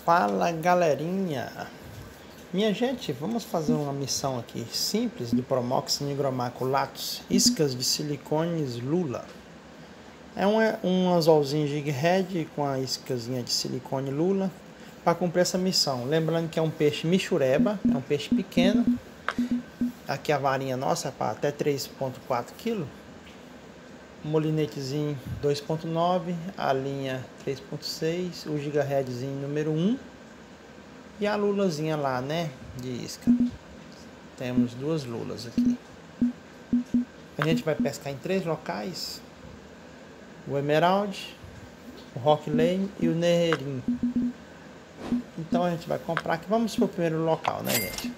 Fala galerinha, minha gente, vamos fazer uma missão aqui simples de Promox nigromaculatus, iscas de silicones Lula. É um anzolzinho jig head com a iscazinha de silicone Lula para cumprir essa missão. Lembrando que é um peixe michureba, é um peixe pequeno. Aqui a varinha nossa é para até 3,4 kg. Molinetezinho 2.9, a linha 3.6, o gigaheadzinho número 1 e a lulazinha lá, né, de isca. Temos duas lulas aqui. A gente vai pescar em 3 locais: o Emerald, o Rock Lane e o Neherim. Então a gente vai comprar aqui. Vamos para o primeiro local, né, gente?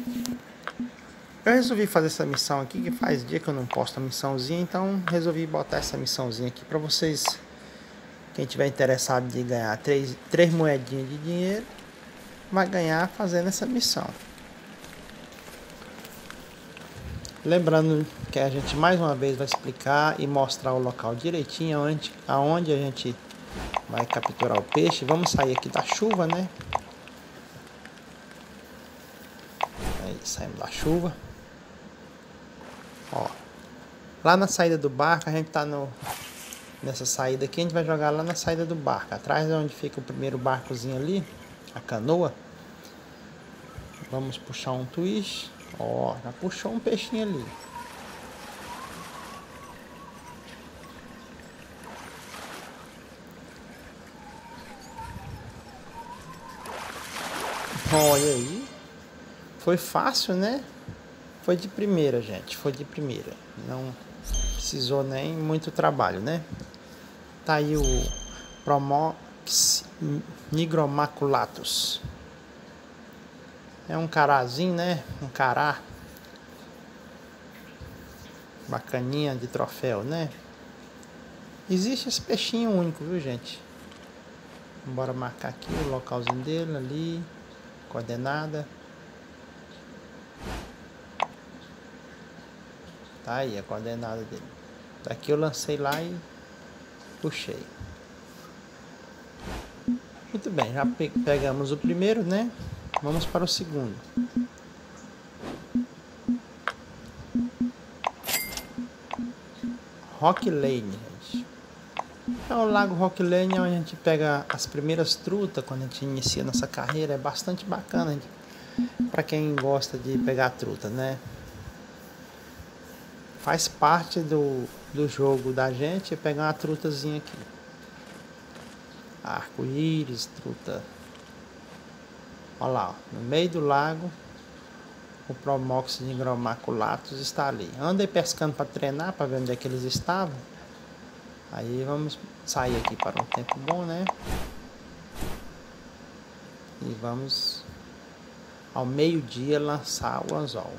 Eu resolvi fazer essa missão aqui, que faz dia que eu não posto a missãozinha, então resolvi botar essa missãozinha aqui para vocês. Quem tiver interessado de ganhar três moedinhas de dinheiro, vai ganhar fazendo essa missão. Lembrando que a gente mais uma vez vai explicar e mostrar o local direitinho aonde a gente vai capturar o peixe. Vamos sair aqui da chuva, né? Aí saímos da chuva. Ó, lá na saída do barco, a gente tá nessa saída aqui, a gente vai jogar lá na saída do barco, atrás de onde fica o primeiro barcozinho ali, a canoa. Vamos puxar um twist. Ó, já puxou um peixinho ali. Olha aí. Foi fácil, né? Foi de primeira, gente. Foi de primeira. Não precisou nem muito trabalho, né? Tá aí o Promox nigromaculatus. É um carazinho, né? Um cará. Bacaninha de troféu, né? Existe esse peixinho único, viu, gente? Bora marcar aqui o localzinho dele ali. Coordenada. Tá aí a coordenada dele. Daqui eu lancei lá e puxei. Muito bem, já pegamos o primeiro, né? Vamos para o segundo. Rock Lane, gente. É o lago Rock Lane, onde a gente pega as primeiras trutas quando a gente inicia nossa carreira. É bastante bacana para quem gosta de pegar truta, né? Faz parte do jogo da gente pegar uma trutazinha aqui. Arco-íris, truta. Olha lá, ó, no meio do lago, o Promox nigromaculatus está ali. Andei pescando para treinar, para ver onde é que eles estavam. Aí vamos sair aqui para um tempo bom, né? E vamos ao meio-dia lançar o anzol.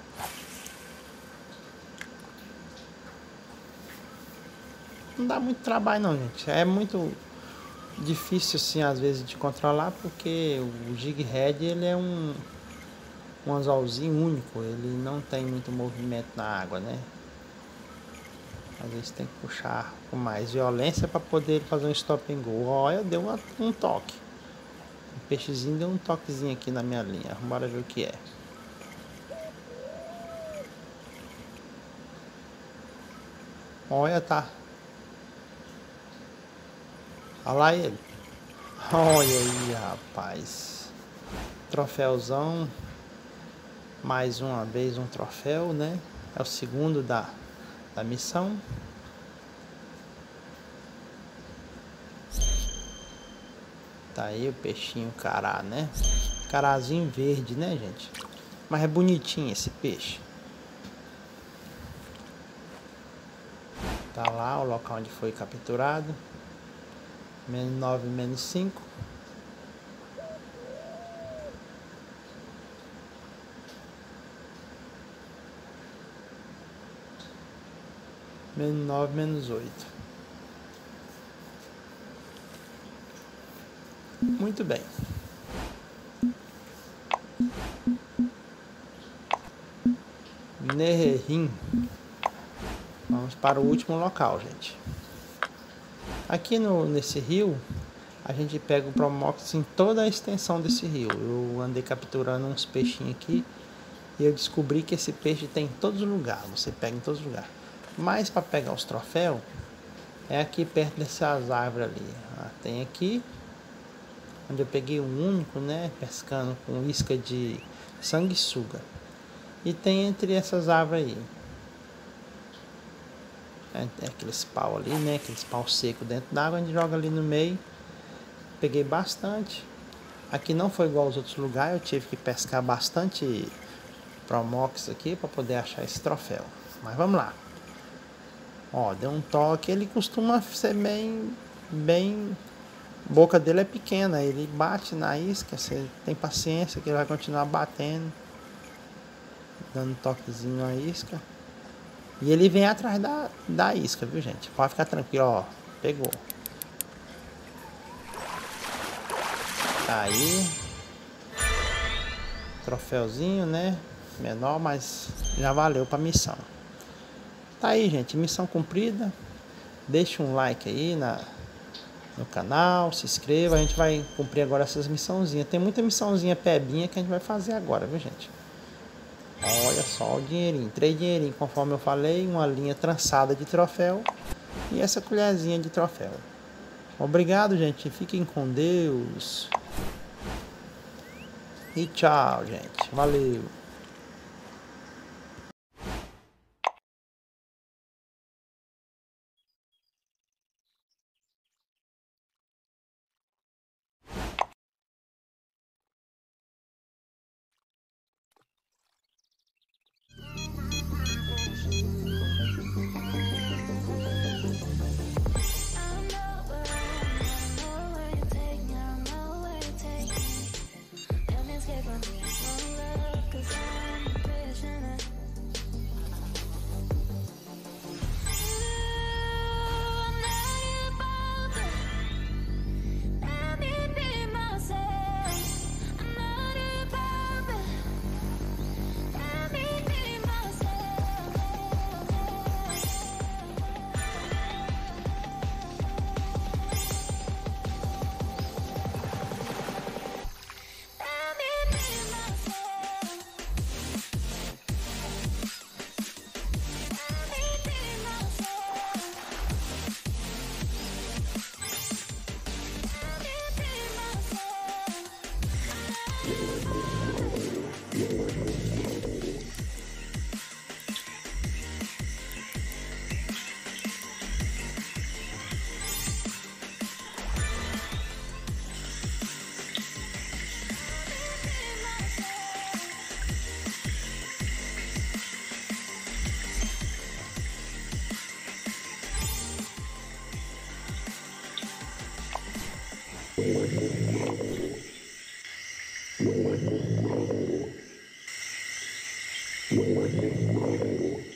Não dá muito trabalho não, gente. É muito difícil assim às vezes de controlar, porque o jig head ele é um anzolzinho único, ele não tem muito movimento na água, né? Às vezes tem que puxar com mais violência para poder fazer um stop and go. Olha, deu um toque. O peixezinho deu um toquezinho aqui na minha linha. Bora ver o que é. Olha, tá. Olha lá ele. Olha aí, rapaz. Troféuzão. Mais uma vez um troféu, né? É o segundo da missão. Tá aí o peixinho cará, né? Carazinho verde, né, gente? Mas é bonitinho esse peixe. Tá lá o local onde foi capturado. -9, -5. -9, -8. Muito bem. Neherim. Vamos para o último local, gente. Aqui nesse rio a gente pega o Promox em toda a extensão desse rio. Eu andei capturando uns peixinhos aqui e eu descobri que esse peixe tem em todos os lugares, você pega em todos os lugares. Mas para pegar os troféus, é aqui perto dessas árvores ali. Tem aqui, onde eu peguei o único, né, pescando com isca de sanguessuga. E tem entre essas árvores aí. É aqueles pau ali, né, aqueles pau seco dentro d'água, a gente joga ali no meio. Peguei bastante. Aqui não foi igual aos outros lugares, eu tive que pescar bastante Promox aqui para poder achar esse troféu. Mas vamos lá. Ó, deu um toque, ele costuma ser bem, a boca dele é pequena, ele bate na isca, você tem paciência que ele vai continuar batendo, dando toquezinho na isca. E ele vem atrás da isca, viu, gente? Pode ficar tranquilo, ó, pegou. Tá aí, troféuzinho, né? Menor, mas já valeu pra missão. Tá aí, gente, missão cumprida. Deixa um like aí no canal, se inscreva. A gente vai cumprir agora essas missãozinhas. Tem muita missãozinha pebinha que a gente vai fazer agora, viu, gente? Olha só o dinheirinho, 3 dinheirinhos, conforme eu falei, uma linha trançada de troféu e essa colherzinha de troféu. Obrigado, gente. Fiquem com Deus. E tchau, gente. Valeu.